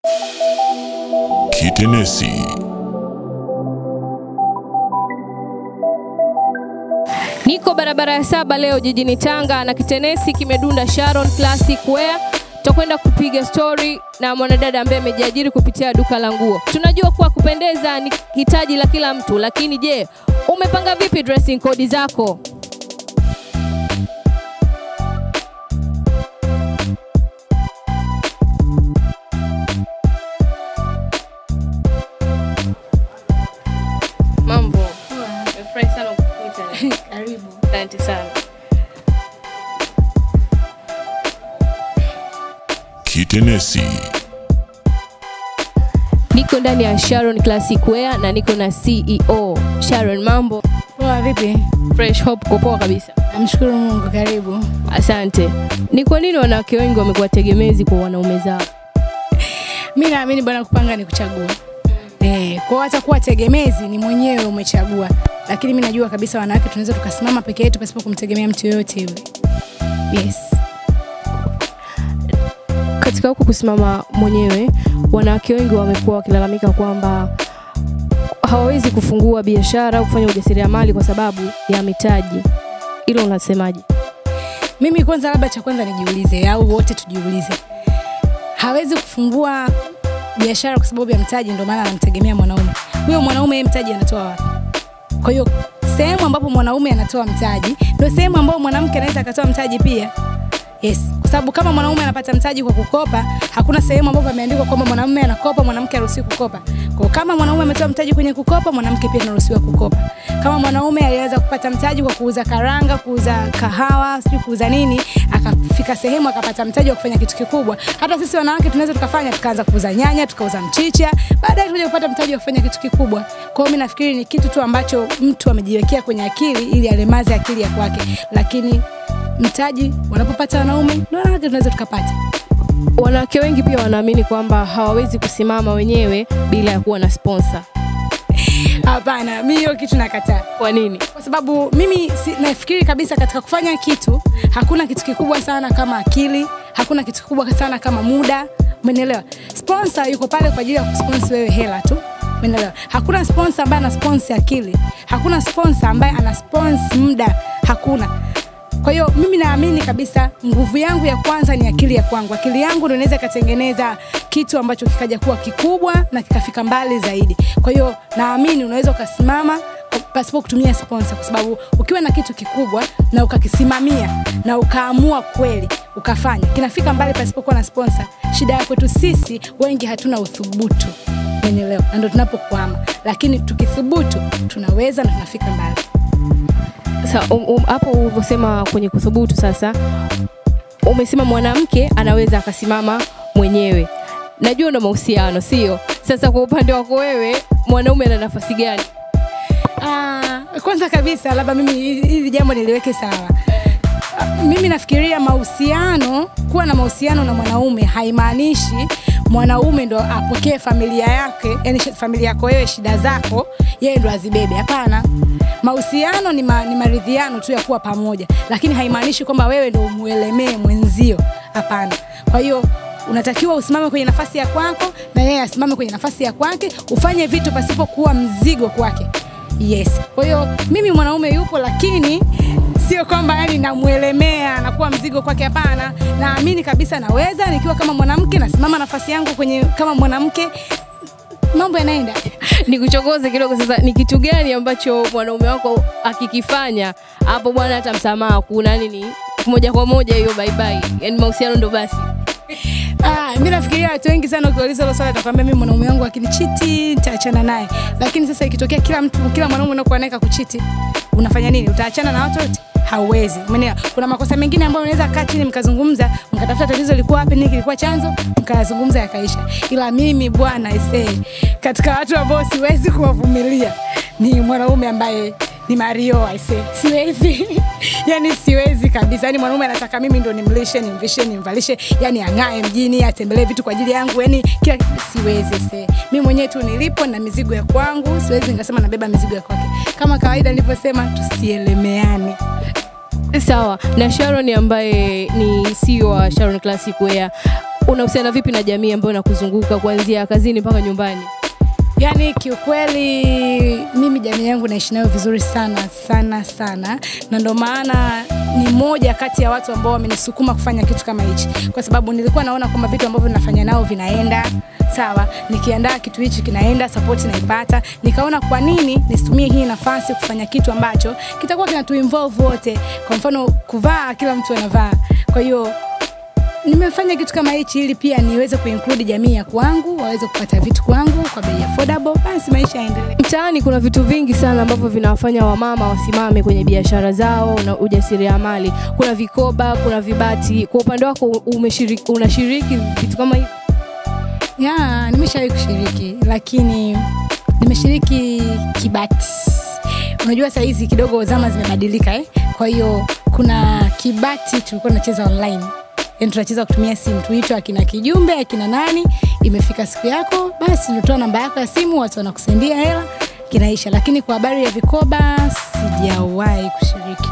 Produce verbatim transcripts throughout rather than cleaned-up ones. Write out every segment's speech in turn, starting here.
Kitenesi. Niko barabara ya saba leo jijini Tanga na Kitenesi kimedunda Sharon Classic Wear. Tutakwenda kupiga story na mwanadada ambaye amejiajiri kupitia duka la nguo. Tunajua kuwa kupendeza ni hitaji la kila mtu, lakini je, umepanga vipi dressing code zako? Mambo. Nimefurahi sana kukuita. Karibu. Asante sana. Kitenesi. Niko ndani ya Sharon Classic Wear na niko na C E O. Sharon, mambo? Poa vipi? Fresh, hope uko poa kabisa. Namshukuru Mungu, karibu. Asante. Ni kwa nini wanawake wengi wamekuwa tegemezi kwa wanaume zao? Mimi naamini bwana, kupanga ni kuchagua. Eh, kwa hata kuwa tegemezi ni mwenyewe umechagua. Lakini mimi najua kabisa wanawake tunaweza tukasimama peke yetu pasipo kumtegemea mtu yoyote yule. Yes. Katika huku kusimama mwenyewe, wanawake wengi wamekuwa wakilalamika kwamba hawawezi kufungua biashara au kufanya ujasiriamali kwa sababu ya mitaji. Hilo unasemaje? Mimi kwanza labda cha kwanza nijiulize, au wote tujiulize. Hawezi kufungua biashara kwa sababu ya mtaji, ndio maana anamtegemea mwanaume. Huyo mwanaume yeye mtaji anatoa wapi? Kwa hiyo sehemu ambapo mwanaume anatoa mtaji ndio sehemu ambapo mwanamke anaweza akatoa mtaji pia. Yes, kwa sababu kama mwanaume anapata mtaji kwa kukopa, hakuna sehemu ambapo imeandikwa kwamba mwanamume anakopa, mwanamke haruhusiwi kukopa. Kwa kama mwanaume ametoa mtaji kwenye kukopa, mwanamke pia anaruhusiwa kukopa. Kama mwanaume aliweza kupata mtaji kwa kuuza karanga, kuuza kahawa, sio kuuza nini, akafika sehemu akapata mtaji wa kufanya kitu kikubwa, hata sisi wanawake tunaweza tukafanya, tukaanza kuuza nyanya, tukauza mchicha, baadaye tuje kupata mtaji wa kufanya kitu kikubwa. Kwa hiyo mimi nafikiri ni kitu tu ambacho mtu amejiwekea kwenye akili ili alemaze akili ya kwake, lakini mtaji wanapopata wanaume ndio wanawake tunaweza tukapata. Wanawake wengi pia wanaamini kwamba hawawezi kusimama wenyewe bila ya kuwa na sponsor. Hapana, mimi hiyo kitu nakataa. Kwa nini? Kwa sababu mimi si, nafikiri kabisa katika kufanya kitu hakuna kitu kikubwa sana kama akili, hakuna kitu kikubwa sana kama muda. Umeelewa? Sponsor yuko pale kwa ajili ya kusponsor wewe hela tu. Umeelewa? Hakuna sponsor ambaye ana sponsor akili. Hakuna sponsor ambaye ana sponsor muda. Hakuna. Kwa hiyo mimi naamini kabisa nguvu yangu ya kwanza ni akili ya kwangu. Akili yangu ndio inaweza kutengeneza kitu ambacho kikaja kuwa kikubwa na kikafika mbali zaidi. Kwa hiyo naamini unaweza ukasimama pasipo kutumia sponsor, kwa sababu ukiwa na kitu kikubwa na ukakisimamia na ukaamua kweli ukafanya, kinafika mbali pasipo kuwa na sponsor. Shida yako tu sisi wengi hatuna uthubutu. Umeelewa? Ndio tunapokwama. Lakini tukithubutu tunaweza na tunafika mbali. Sasa um, um, hapo ulivyosema kwenye kuthubutu, sasa umesema mwanamke anaweza akasimama mwenyewe. Najua ndo mahusiano, sio? Sasa kwa upande wako wewe, mwanaume ana nafasi gani? Ah, kwanza kabisa labda mimi hili jambo niliweke sawa. Mimi nafikiria mahusiano, kuwa na mahusiano na mwanaume haimaanishi mwanaume ndo apokee familia yake, yani familia yako wewe, shida zako yeye ndo azibebe. Hapana. Mahusiano ni, ma, ni maridhiano tu ya kuwa pamoja, lakini haimaanishi kwamba wewe ndo umuelemee mwenzio. Hapana. Kwa hiyo unatakiwa usimame kwenye nafasi ya kwako na yeye asimame kwenye nafasi ya kwake, ufanye vitu pasipo kuwa mzigo kwake. Yes. Kwa hiyo mimi mwanaume yupo, lakini sio kwamba yani namuelemea na kuwa mzigo kwake. Hapana. Naamini kabisa naweza nikiwa kama mwanamke nasimama nafasi yangu kwenye kama mwanamke, mambo yanaenda. Nikuchokoze kidogo sasa, ni kitu gani ambacho mwanaume wako akikifanya hapo bwana hata msamaha kuna nini moja kwa moja hiyo bye bye, yani mahusiano ndo basi? Ah, mimi nafikiria watu wengi sana ukiuliza hilo swali atakwambia mimi mwanaume wangu akinichiti nitaachana naye. Lakini sasa ikitokea kila mtu kila mwanaume unakuwa naye kukuchiti, unafanya nini? Utaachana na watu wote? Hauwezi. Umeelewa? Kuna makosa mengine ambayo unaweza kaa chini mkazungumza, mkatafuta tatizo lilikuwa wapi, nini kilikuwa chanzo, mkazungumza yakaisha. Ila mimi bwana isee, katika watu ambao siwezi kuwavumilia ni mwanaume ambaye ni Mario aise. Siwezi. Yani siwezi kabisa. Yani mwanaume anataka mimi ndo nimlishe, nimvishe, nimvalishe, yani angae mjini, atembelee vitu kwa ajili yangu, yani kila siwezi se. Mimi mwenyewe tu nilipo na mizigo ya kwangu, siwezi ngasema nabeba mizigo ya kwake. Kama kawaida nilivyosema, tusielemeane. Sawa. Na Sharon ambaye ni C E O wa Sharon Classic Wear, unahusiana vipi na jamii ambayo inakuzunguka kuanzia kazini mpaka nyumbani? Yani kiukweli mimi jamii yangu naishi nayo vizuri sana sana sana, na ndio maana ni moja kati ya watu ambao wamenisukuma kufanya kitu kama hichi, kwa sababu nilikuwa naona kwamba vitu ambavyo ninafanya nao vinaenda sawa, nikiandaa kitu hichi kinaenda, support naipata, nikaona kwa nini nisitumie hii nafasi kufanya kitu ambacho kitakuwa kinatu involve wote. Kwa mfano kuvaa, kila mtu anavaa, kwa hiyo nimefanya kitu kama hichi ili pia niweze kuinclude jamii ya kwangu, waweze kupata vitu kwangu kwa bei affordable, basi maisha yaendelee. Mtaani kuna vitu vingi sana ambavyo vinawafanya wamama wasimame kwenye biashara zao na ujasiriamali. Kuna vikoba, kuna vibati. Kwa upande wako umeshiriki, unashiriki vitu kama hivi? Ya, nimeshawahi kushiriki, lakini nimeshiriki kibati. Unajua saa hizi kidogo zama zimebadilika eh. Kwa hiyo kuna kibati tulikuwa tunacheza online. Yaani tunacheza kutumia simu, tuitwa akina kijumbe, akina nani, imefika siku yako, basi unatoa namba yako ya simu, watu wanakusendia hela, kinaisha. Lakini kwa habari ya vikoba sijawahi kushiriki.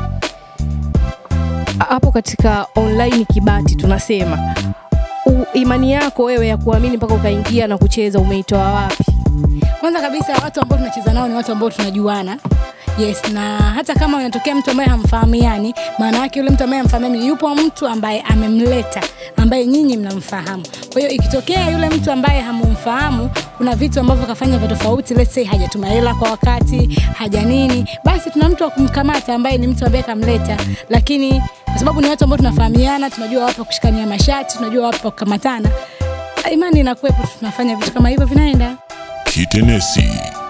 Hapo katika online kibati tunasema, U, imani yako wewe ya kuamini mpaka ukaingia na kucheza umeitoa wapi? Kwanza kabisa watu ambao tunacheza nao ni watu ambao tunajuana. Yes, na hata kama unatokea mtu ambaye hamfahamiani, maana yake yule mtu ambaye hamfahamiani yupo mtu ambaye amemleta, ambaye nyinyi mnamfahamu. Kwa hiyo ikitokea yule mtu ambaye hamumfahamu, kuna vitu ambavyo kafanya vya tofauti, let's say hajatuma hela kwa wakati, haja nini, basi tuna mtu wa kumkamata ambaye ni mtu ambaye kamleta. Lakini kwa sababu ni watu ambao tunafahamiana, tunajua wapi kushikania mashati, tunajua wapi kukamatana, imani inakuwepo, tunafanya vitu kama hivyo vinaenda. Kitenesi.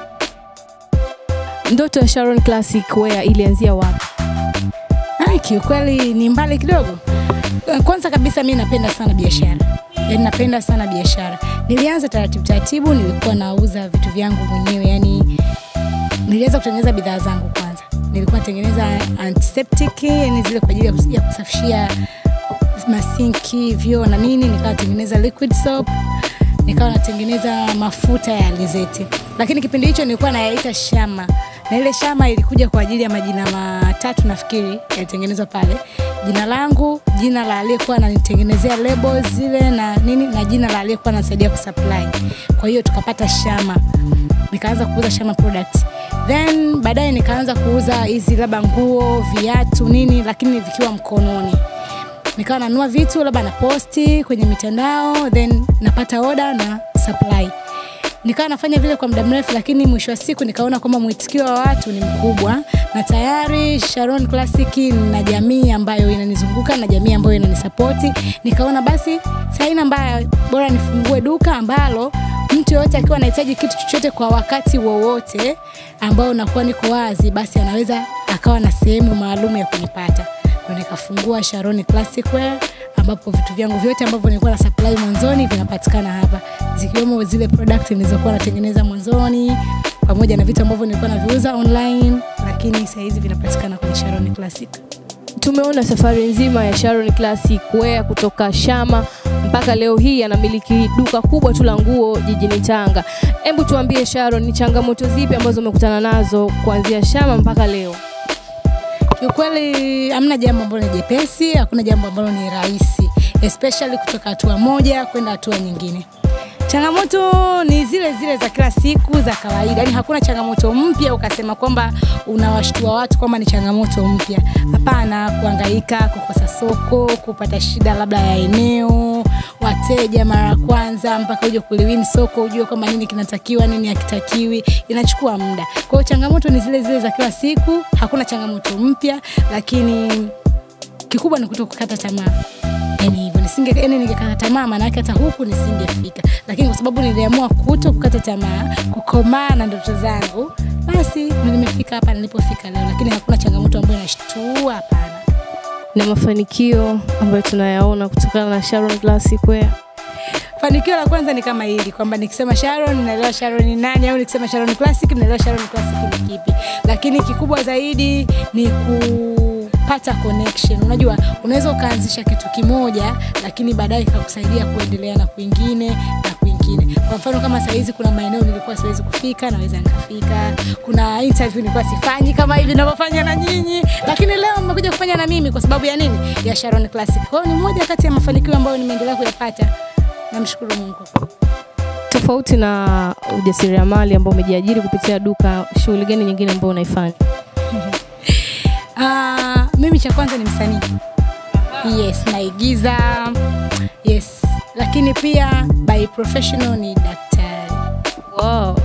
Ndoto ya Sharon Classic Wear ilianzia wapi? Ai, kiukweli ni mbali kidogo. Kwanza kabisa mimi napenda sana biashara. Yaani napenda sana biashara. Nilianza taratibu taratibu, nilikuwa nauza vitu vyangu mwenyewe, yani nilianza kutengeneza bidhaa zangu kwanza. Nilikuwa natengeneza antiseptic, yani zile kwa ajili ya kusafishia masinki, vyoo na nini, nikawa natengeneza liquid soap, nikawa natengeneza mafuta ya alizeti. Lakini kipindi hicho nilikuwa nayaita Shama. Na ile Shama ilikuja kwa ajili ya majina matatu nafikiri yalitengenezwa pale. Jina langu, jina la aliyekuwa ananitengenezea labels zile na nini, na jina la aliyekuwa anasaidia kusupply. Kwa hiyo tukapata Shama. Nikaanza kuuza Shama products. Then baadaye nikaanza kuuza hizi labda nguo, viatu nini, lakini vikiwa mkononi. Nikawa nanunua vitu labda na posti kwenye mitandao, then napata order na supply. Nikawa nafanya vile kwa muda mrefu, lakini mwisho wa siku nikaona kwamba mwitikio wa watu ni mkubwa, na tayari Sharon Classic na jamii ambayo inanizunguka na jamii ambayo inanisupport, nikaona basi saina mbaya, bora nifungue duka ambalo mtu yote akiwa anahitaji kitu chochote kwa wakati wowote ambao nakuwa niko wazi, basi anaweza akawa na sehemu maalum ya kunipata. Ndio nikafungua Sharon Classic Wear, ambapo vitu vyangu vyote ambavyo nilikuwa na supply mwanzoni vinapatikana hapa, zikiwemo zile products nilizokuwa natengeneza mwanzoni pamoja na vitu ambavyo nilikuwa naviuza online, lakini sasa hizi vinapatikana kwenye Sharon Classic. Tumeona safari nzima ya Sharon Classic Wear kutoka Shama mpaka leo hii anamiliki duka kubwa tu la nguo jijini Tanga. Hebu tuambie Sharon, ni changamoto zipi ambazo umekutana nazo kuanzia Shama mpaka leo? Kiukweli hamna jambo ambalo ni jepesi, hakuna jambo ambalo ni rahisi, especially kutoka hatua moja kwenda hatua nyingine. Changamoto ni zile zile za kila siku za kawaida. Yaani hakuna changamoto mpya ukasema kwamba unawashtua watu kwamba ni changamoto mpya. Hapana, kuhangaika, kukosa soko, kupata shida labda ya eneo, wateja mara kwanza mpaka uje kuliwini soko, ujue kama nini kinatakiwa, nini hakitakiwi, inachukua muda. Kwa hiyo changamoto ni zile zile za kila siku, hakuna changamoto mpya, lakini kikubwa ni kutokukata tamaa. Yaani hivyo nisinge yani ningekata tamaa maana yake hata huku nisingefika. Lakini kwa sababu niliamua kutokukata tamaa, kukomaa na ndoto zangu, basi nimefika hapa nilipofika leo. Lakini hakuna changamoto ambayo inashtua, hapana. Na mafanikio ambayo tunayaona kutokana na Sharon Classic Wear. Fanikio la kwanza ni kama hili, kwamba nikisema Sharon naelewa Sharon ni nani, au nikisema Sharon Classic naelewa Sharon Classic ni kipi. Lakini kikubwa zaidi ni kupata connection. Unajua unaweza ukaanzisha kitu kimoja lakini baadaye kikakusaidia kuendelea na kwingine na kwingine. Kwa mfano kama saa hizi kuna maeneo nilikuwa siwezi kufika, naweza nikafika. Kuna interview nilikuwa sifanyi kama hivi ninavyofanya na nyinyi, lakini leo mmekuja kufanya na mimi kwa sababu ya nini? Ya Sharon Classic. Kwa hiyo ni moja kati ya mafanikio ambayo nimeendelea kuyapata. namshukuru Mungu. Tofauti na ujasiriamali ambao umejiajiri kupitia duka, shughuli gani nyingine ambayo unaifanya? Ah, uh, mimi cha kwanza ni msanii. Yes, naigiza. Yes, lakini pia by professional ni daktari. Wow.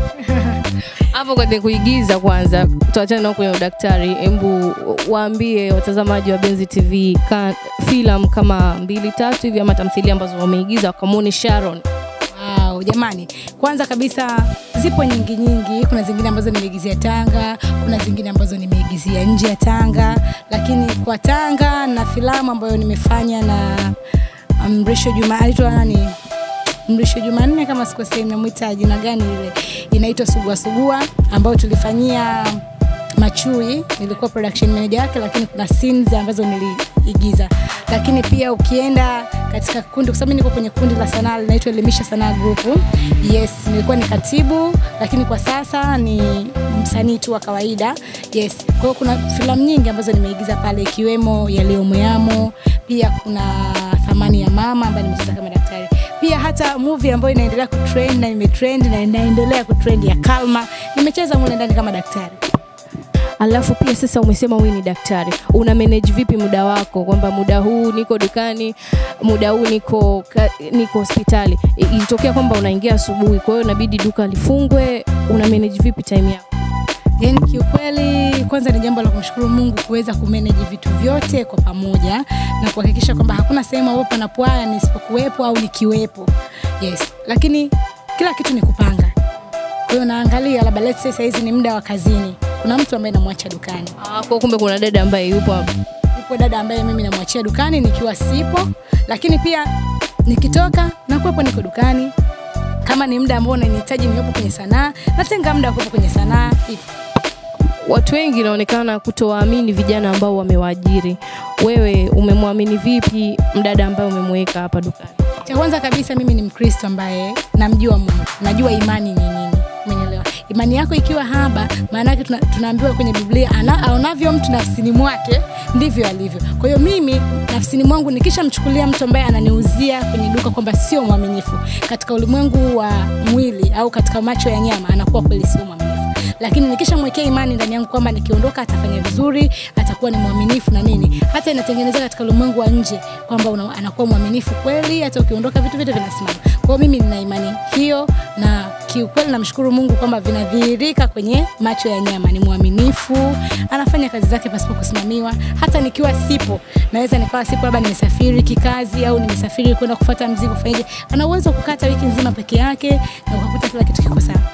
Hapo kwa kuigiza kwanza, tuachane na kwenye udaktari. Hebu waambie watazamaji wa Benzi T V ka, filamu kama mbili tatu hivi ama tamthilia ambazo wameigiza wakamwone Sharon. Wow, jamani. Kwanza kabisa zipo nyingi nyingi, kuna zingine ambazo nimeigizia Tanga, kuna zingine ambazo nimeigizia nje ya Tanga, lakini kwa Tanga na filamu ambayo nimefanya na Mrisho Juma, alitwa nani? Mrisho Jumanne kama sikosei, namuita jina gani ile, inaitwa Sugua Sugua, ambayo tulifanyia Machui, nilikuwa production manager yake, lakini kuna scenes ambazo niliigiza. Lakini pia ukienda katika kundi, kwa sababu niko kwenye kundi la sanaa linaitwa Elimisha Sanaa Group. Yes, nilikuwa ni katibu, lakini kwa sasa ni msanii tu wa kawaida. Yes, kwa hiyo kuna filamu nyingi ambazo nimeigiza pale, ikiwemo Yaliyomoyamo, pia kuna Thamani ya Mama ambayo nimecheza kama daktari. Pia hata movie ambayo inaendelea kutrend na imetrend na inaendelea kutrend ya Kalma, nimecheza mule ndani kama daktari. Alafu pia sasa umesema wewe ni daktari. Una manage vipi muda wako, kwamba muda huu niko dukani, muda huu niko niko hospitali. Ilitokea kwamba unaingia asubuhi, kwa hiyo inabidi duka lifungwe, una manage vipi time yako? Yaani kiukweli kwanza ni jambo la kumshukuru Mungu kuweza kumanage vitu vyote kwa pamoja na kuhakikisha kwamba hakuna sehemu ambapo panapoaya nisipokuwepo au nikiwepo. Yes, lakini kila kitu ni kupanga. Kwa hiyo naangalia labda let's say hizi ni muda wa kazini, kuna mtu ambaye namwacha dukani. Ah, kwa kumbe kuna dada ambaye yupo hapo. Yupo dada ambaye mimi namwachia dukani nikiwa sipo, lakini pia nikitoka na kuwepo niko dukani. Kama ni muda ambao unanihitaji niwepo kwenye sanaa, natenga muda kuwepo kwenye sanaa. Watu wengi inaonekana kutowaamini vijana ambao wamewaajiri. Wewe umemwamini vipi mdada ambaye umemweka hapa dukani? Cha kwanza kabisa mimi ni Mkristo ambaye namjua Mungu. Najua imani ni nini. Umeelewa? Imani yako ikiwa haba, maana yake tuna, tunaambiwa kwenye Biblia ana aonavyo mtu nafsini mwake ndivyo alivyo. Kwa hiyo mimi nafsini mwangu nikishamchukulia mtu ambaye ananiuzia kwenye duka kwamba sio mwaminifu, katika ulimwengu wa mwili au katika macho ya nyama anakuwa kweli sio mwaminifu. Lakini nikishamwekea imani ndani yangu kwamba nikiondoka atafanya vizuri, atakuwa ni mwaminifu na nini, hata inatengeneza katika ulimwengu wa nje kwamba anakuwa mwaminifu kweli, hata ukiondoka vitu vyote vinasimama. Kwa hiyo mimi nina imani hiyo, na kiukweli namshukuru Mungu kwamba vinadhihirika kwenye macho ya nyama. Ni mwaminifu, anafanya kazi zake pasipo kusimamiwa. Hata nikiwa sipo, naweza nikawa sipo labda nimesafiri kikazi au nimesafiri kwenda kufuata mzigo fanyaje, ana uwezo kukata wiki nzima peke yake na ukakuta kila kitu kiko sawa.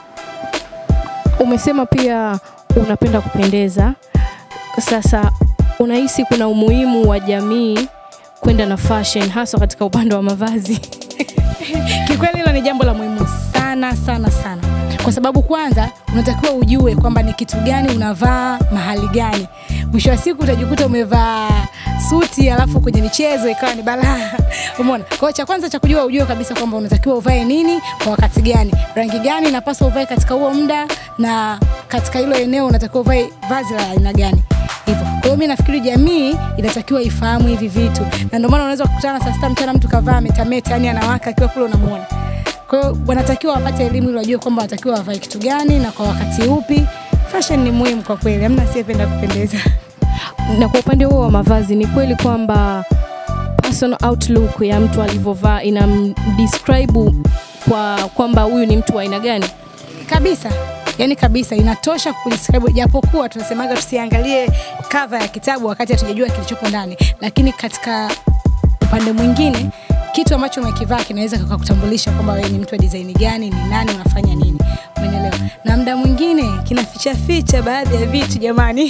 Umesema pia unapenda kupendeza. Sasa unahisi kuna umuhimu wa jamii kwenda na fashion hasa katika upande wa mavazi? Kikweli hilo ni jambo la muhimu sana sana sana. Kwa sababu kwanza unatakiwa ujue kwamba ni kitu gani unavaa mahali gani. Mwisho wa siku utajikuta umevaa suti alafu kwenye michezo ikawa ni balaa. Umeona? Kwa hiyo cha kwanza cha kujua ujue kabisa kwamba unatakiwa uvae nini kwa wakati gani, rangi gani inapaswa uvae katika huo muda, na katika hilo eneo unatakiwa uvae vazi la aina gani. Hivyo. Kwa hiyo mimi nafikiri jamii inatakiwa ifahamu hivi vitu. Na ndio maana unaweza kukutana saa sita mchana mtu kavaa metameta, yani anawaka akiwa kule unamuona. Kwa hiyo wanatakiwa wapate elimu ili wajue kwamba watakiwa wavae kitu gani na kwa wakati upi. Fashion ni muhimu kwa kweli, hamna asiyependa kupendeza. Na kwa upande huo wa mavazi, ni kweli kwamba personal outlook ya mtu alivyovaa inamdescribe kwa kwamba huyu ni mtu wa aina gani? Kabisa. Yaani kabisa inatosha kudescribe, japokuwa tunasemaga tusiangalie cover ya kitabu wakati hatujajua kilichopo ndani, lakini katika upande mwingine kitu ambacho umekivaa kinaweza kukutambulisha kwamba wewe ni mtu wa design gani, ni nani, unafanya nini. Umeelewa? Na muda mwingine kinaficha ficha baadhi ya vitu jamani.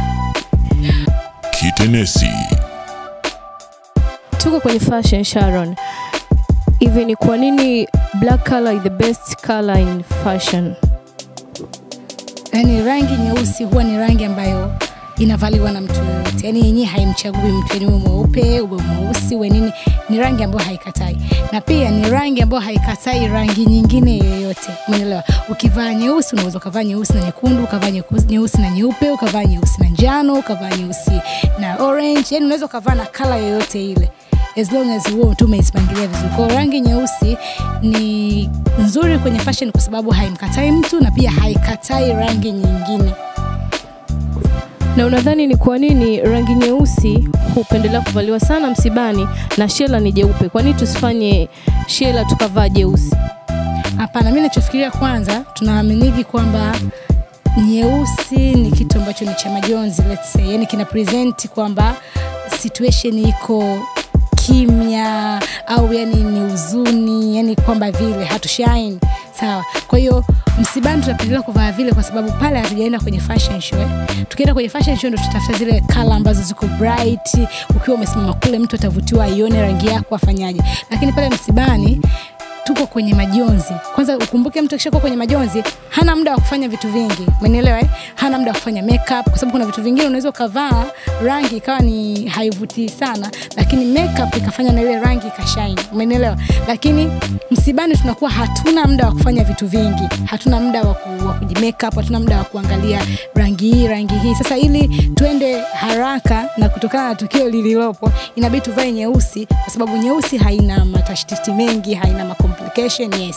Kitenesi. Tuko kwenye fashion, Sharon. Hivi ni kwa nini black color is the best color in fashion? Yaani rangi nyeusi huwa ni rangi ambayo inavaliwa na mtu yote. Yaani yenyewe haimchagui mtu, ni mweupe, uwe mweusi, uwe nini, ni rangi ambayo haikatai. Na pia ni rangi ambayo haikatai rangi nyingine yoyote. Umeelewa? Ukivaa nyeusi unaweza kuvaa nyeusi na nyekundu, ukavaa nyeusi na nyeupe, ukavaa nyeusi na njano, ukavaa nyeusi na orange. Yaani unaweza kuvaa na color yoyote ile. as long as wewe tu umeipangilia vizuri. Kwa rangi nyeusi ni nzuri kwenye fashion kwa sababu haimkatai mtu na pia haikatai rangi nyingine. Na unadhani ni kwa nini rangi nyeusi hupendelea kuvaliwa sana msibani na shela ni jeupe? Kwa nini tusifanye shela tukavaa jeusi? Hapana, mimi ninachofikiria kwanza tunaaminiki kwamba nyeusi ni kitu ambacho ni cha majonzi, let's say. Yani kina present kwamba situation iko kimya au yani ni huzuni, yani kwamba vile hatushine. Sawa. Kwa hiyo msibani tunapendelea kuvaa vile kwa sababu pale hatujaenda kwenye fashion show. Eh? Tukienda kwenye fashion show ndio tutafuta zile color ambazo ziko bright, ukiwa umesimama kule mtu atavutiwa aione rangi yako afanyaje. Lakini pale msibani tuko kwenye majonzi. Kwanza ukumbuke mtu akishakuwa kwenye majonzi hana muda wa kufanya vitu vingi. Umeelewa eh? Hana muda wa kufanya makeup kwa sababu kuna vitu vingine unaweza kuvaa rangi ikawa ni haivutii sana lakini makeup ikafanya na ile rangi ikashine. Umeelewa? Lakini msibani tunakuwa hatuna muda wa kufanya vitu vingi. Hatuna muda wa kujimakeup, hatuna muda wa kuangalia rangi hii, rangi hii. Sasa ili tuende haraka na kutokana na tukio lililopo inabidi tuvae nyeusi kwa sababu nyeusi haina matashtiti mengi, haina complication. Yes.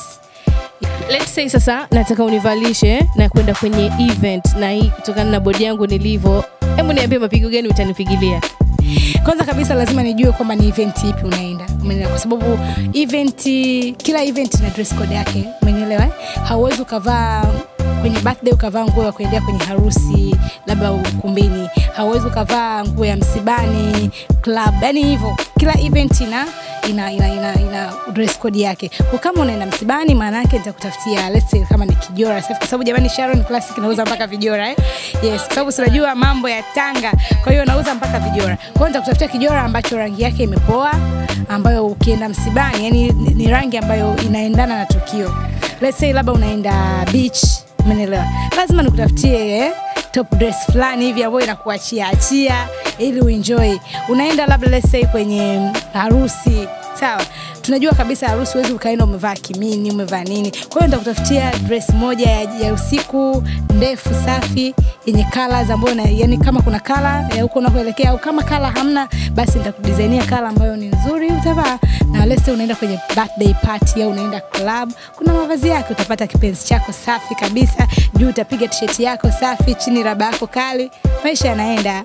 Let's say sasa nataka univalishe na kwenda kwenye event na hii kutokana na body yangu nilivyo. Hebu niambie mapigo gani utanipigilia? Kwanza kabisa lazima nijue kwamba ni event ipi unaenda. Umeelewa? Kwa sababu event, kila event ina dress code yake. Umeelewa eh? Hauwezi ukavaa kwenye birthday ukavaa nguo ya kuendea kwenye harusi labda ukumbini. Hauwezi ukavaa nguo ya msibani, club. Yaani hivyo. Kila event ina ina ina ina, ina dress code yake. Kwa kama unaenda msibani maana yake nitakutafutia let's say kama ni kijora safi kwa sababu jamani Sharon Classic inauza mpaka vijora eh. Yes, kwa sababu unajua mambo ya Tanga. Kwa hiyo nauza mpaka vijora. Kwa hiyo nitakutafutia kijora ambacho rangi yake imepoa ambayo ukienda msibani yani ni, ni rangi ambayo inaendana na tukio. Let's say labda unaenda beach, umeelewa? Lazima nikutafutie eh top dress fulani hivi ambayo inakuachia achia ili uenjoy. Unaenda labda let's say kwenye harusi, sawa? Tunajua kabisa harusi huwezi ukaenda umevaa kimini, umevaa nini. Kwa hiyo nitakutafutia dress moja ya, ya usiku ndefu safi yenye colors ambayo yani kama kuna color ya huko unakoelekea au kama color hamna basi nitakudesignia color ambayo ni nzuri utavaa. Na let's say unaenda kwenye birthday party au unaenda club, kuna mavazi yake utapata kipenzi chako safi kabisa, juu utapiga t-shirt yako safi, chini raba yako kali, maisha yanaenda.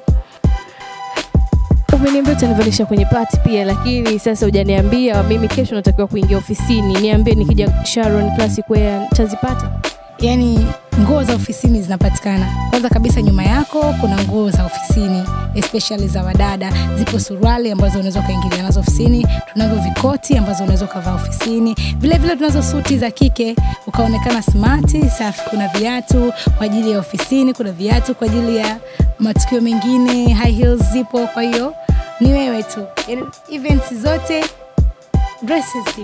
Umeniambia utanivalisha kwenye party pia lakini sasa hujaniambia mimi kesho natakiwa kuingia ofisini. Niambie nikija Sharon Classic Wear tazipata? Yani nguo za ofisini zinapatikana. Kwanza kabisa nyuma yako kuna nguo za ofisini, especially za wadada. Zipo suruali ambazo unaweza kaingilia nazo ofisini, tunazo vikoti ambazo unaweza kuvaa ofisini. Vile vile tunazo suti za kike ukaonekana smart, safi. Kuna viatu kwa ajili ya ofisini, kuna viatu kwa ajili ya matukio mengine, high heels zipo. Kwa hiyo ni wewe tu. Yani events zote dresses zipo.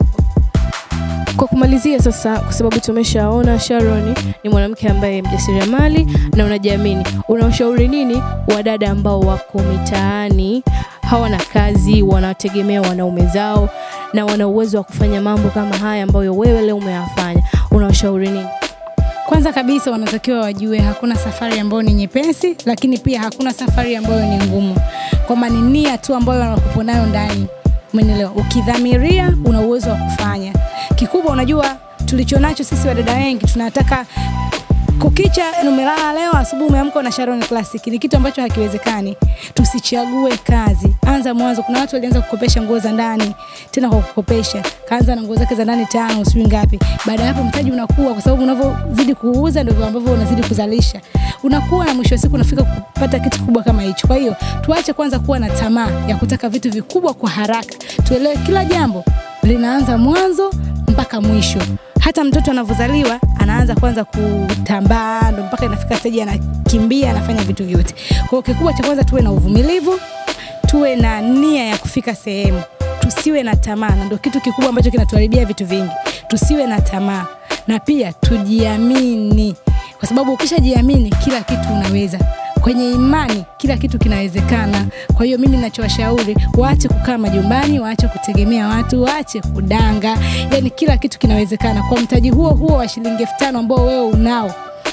Kwa kumalizia sasa kwa sababu tumeshaona Sharon ni mwanamke ambaye mjasiriamali na unajiamini. Unawashauri nini wadada ambao wako mitaani, hawana kazi, wanategemea wanaume zao na wana uwezo wa kufanya mambo kama haya ambayo wewe leo umeyafanya? Unawashauri nini? Kwanza kabisa wanatakiwa wajue hakuna safari ambayo ni nyepesi lakini pia hakuna safari ambayo ni ngumu. Kwamba ni nia tu ambayo wanakupo nayo ndani. Umeelewa? Ukidhamiria una uwezo wa kufanya. Kikubwa unajua tulichonacho sisi wadada wengi tunataka kukicha umelala leo asubuhi umeamka na Sharon Classic. Ni kitu ambacho hakiwezekani. Tusichague kazi. Anza mwanzo. Kuna watu walianza kukopesha nguo za ndani, tena kwa kukopesha. Kaanza na nguo zake za ndani tano usiwi ngapi. Baada ya hapo mtaji unakuwa kwa sababu unavyozidi kuuza ndivyo ambavyo unazidi kuzalisha. Unakuwa na mwisho wa siku unafika kupata kitu kubwa kama hicho. Kwa hiyo tuache kwanza kuwa na tamaa ya kutaka vitu vikubwa kwa haraka. Tuelewe kila jambo linaanza mwanzo mpaka mwisho. Hata mtoto anavozaliwa anaanza kwanza kutambaa ndo mpaka inafika stage anakimbia anafanya vitu vyote. Kwa hiyo kikubwa cha kwanza tuwe na uvumilivu, tuwe na nia ya kufika sehemu. Tusiwe na tamaa, ndio kitu kikubwa ambacho kinatuharibia vitu vingi. Tusiwe na tamaa na pia tujiamini. Kwa sababu ukishajiamini kila kitu unaweza. Kwenye imani kila kitu kinawezekana. Kwa hiyo mimi ninachowashauri waache kukaa majumbani, waache kutegemea watu, waache kudanga. Yaani kila kitu kinawezekana. Kwa mtaji huo huo wa shilingi elfu tano ambao wewe unao,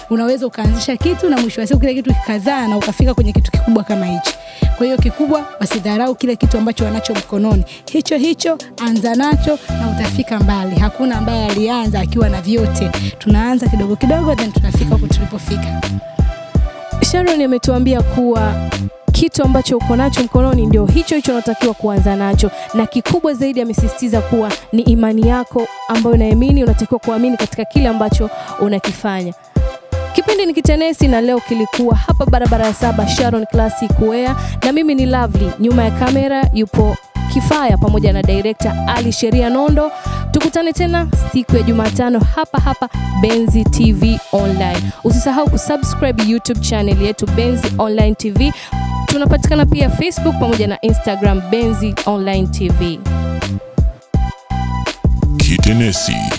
unaweza ukaanzisha kitu na mwisho wa siku kile kitu kikazaa na ukafika kwenye kitu kikubwa kama hichi. Kwa hiyo kikubwa wasidharau kile kitu ambacho wanacho mkononi. Hicho hicho anza nacho na utafika mbali. Hakuna ambaye alianza akiwa na vyote. Tunaanza kidogo kidogo then tunafika huko tulipofika. Sharon ametuambia kuwa kitu ambacho uko nacho mkononi ndio hicho hicho unatakiwa kuanza nacho, na kikubwa zaidi amesisitiza kuwa ni imani yako ambayo unaamini, unatakiwa kuamini katika kile ambacho unakifanya. Kipindi ni Kitenesi na leo kilikuwa hapa barabara ya saba Sharon Classic Wear, na mimi ni Lovely. Nyuma ya kamera yupo Kifaya pamoja na director Ali Sheria Nondo. Tukutane tena siku ya Jumatano hapa hapa Benzi T V Online. Usisahau kusubscribe YouTube channel yetu Benzi Online T V. Tunapatikana pia Facebook pamoja na Instagram Benzi Online T V. Kitenesi.